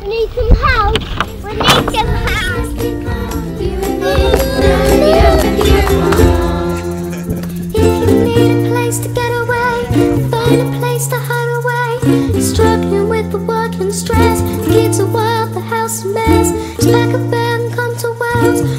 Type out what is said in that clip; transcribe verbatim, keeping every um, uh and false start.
need some help. We need some help. If you need a place to get away, find a place to hide away. Struggling with the work and stress, the kids are wild, the house a mess. Just pack a bag and come to Wales.